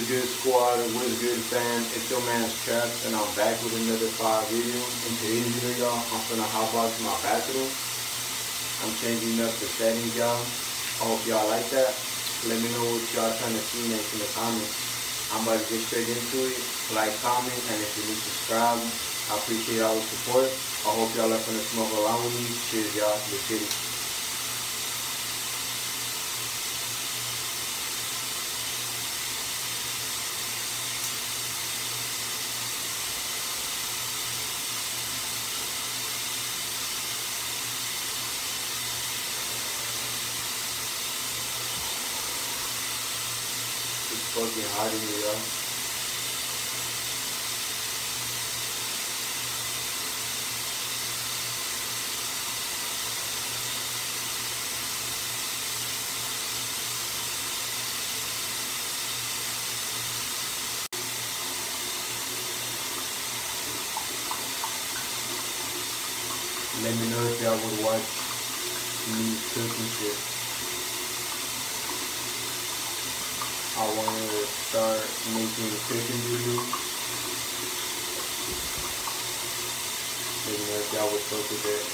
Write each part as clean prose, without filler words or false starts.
good squad, what's good fam, it's your man Traps and I'm back with another fire video. In today's video y'all, I'm finna hop out to my bathroom. I'm changing up the settings y'all. I hope y'all like that. Let me know what y'all trying to see next in the comments. I'm about to get straight into it. Like, comment, and if you're new, subscribe. I appreciate y'all's support. I hope y'all are finna smoke along with me. Cheers y'all, let's get it. It's fucking hot in here, y'all. Let me know if y'all would watch me cooking shit. I want to start making cooking videos. Let me know if y'all would fuck with that.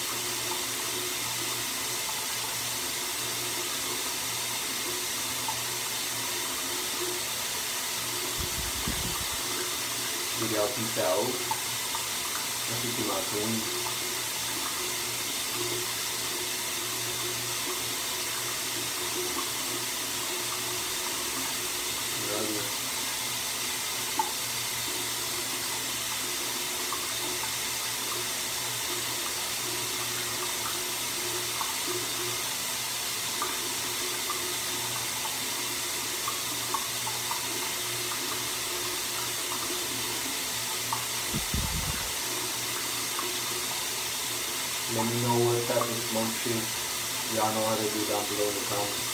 Give y'all peace out. I think you my queen. Let me know what type of smoke shit y'all know how to do down below in the comments.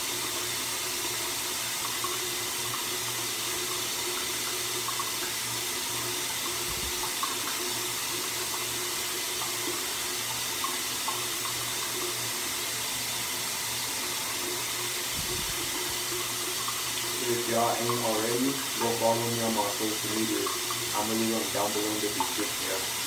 If y'all ain't already, go follow me on my social media. I'm gonna leave them down below in the description, yeah.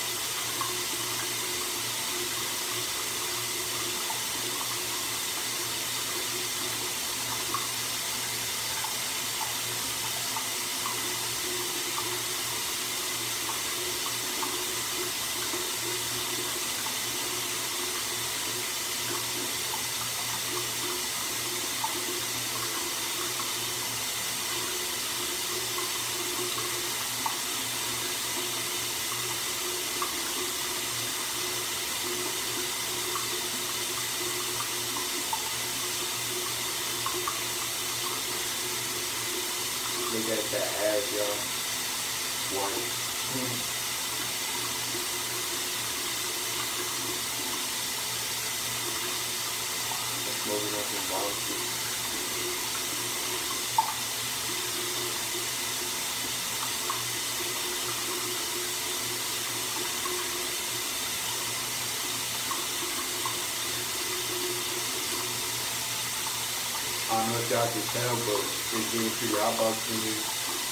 Look at that ass, y'all. One. Smoking up some bomb shit. I don't know if y'all can tell, but it's getting pretty hot out in here.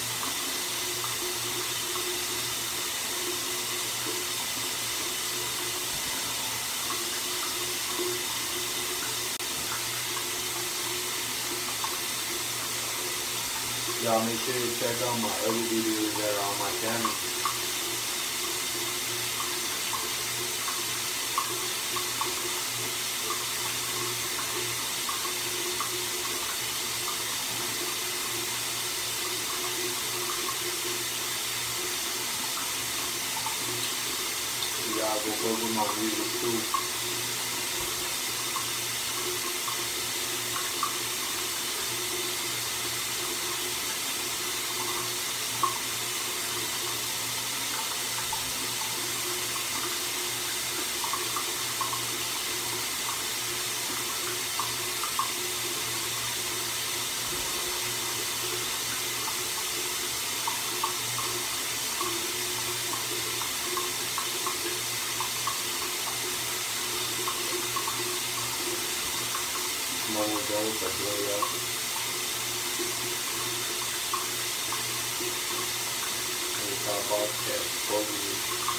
Y'all make sure to check out my other videos that are on my channel. Y'all go fuck with my videos too. Come on, go, but boss test supposedly.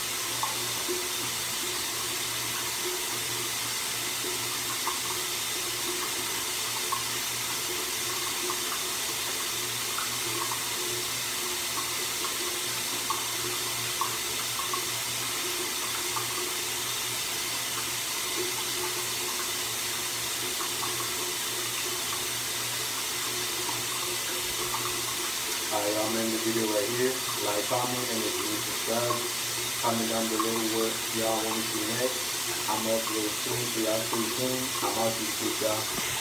Alright, y'all, I'm ending the video right here. Like, comment, and if you need to subscribe, comment down below what y'all want to see next. I'm up a little soon, so y'all stay tuned. I'm out to you, y'all.